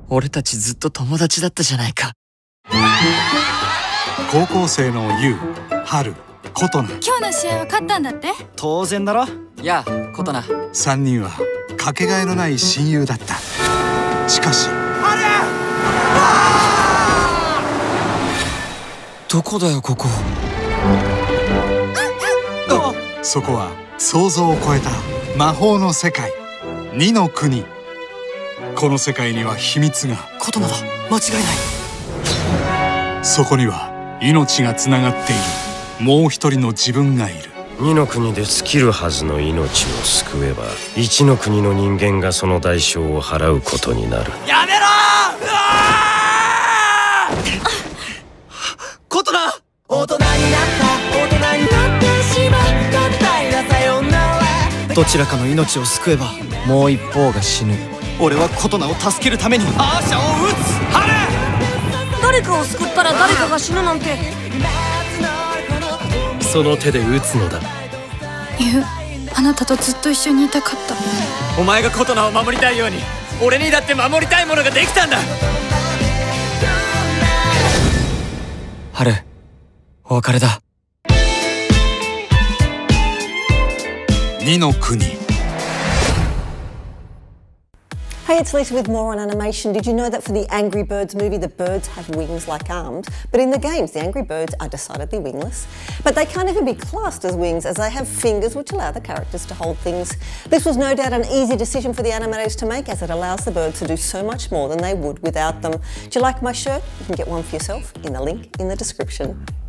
俺たちずっと友達だったじゃないか。 高校生のユウ、ハル、コトナ。 今日の試合は勝ったんだって？ 当然だろ。やあ、コトナ。 3人はかけがえのない親友だった。しかしどこだよここ。 そこは想像を超えた魔法の世界、2の国。この世界には秘密が。 コトナだ、間違いない。 そこには命がつながっているもう一人の自分がいる。 2の国で尽きるはずの命を救えば、1の国の人間がその代償を払うことになる。 やめろコトナ。 大人になってしまった平さよなら。 どちらかの命を救えばもう一方が死ぬ。俺はコトナを助けるためにアーシャを撃つ。ハレ！ 誰かを救ったら誰かが死ぬなんて。 その手で撃つのだ。 ユウ、あなたとずっと一緒にいたかった。 お前がコトナを守りたいように俺にだって守りたいものができたんだ。ハル、お別れだ。 2の国。 Hey, it's Lisa with more on animation. Did you know that for the Angry Birds movie, the birds have wings like arms? But in the games, the Angry Birds are decidedly wingless. But they can't even be classed as wings, as they have fingers which allow the characters to hold things. This was no doubt an easy decision for the animators to make, as it allows the birds to do so much more than they would without them. Do you like my shirt? You can get one for yourself in the link in the description.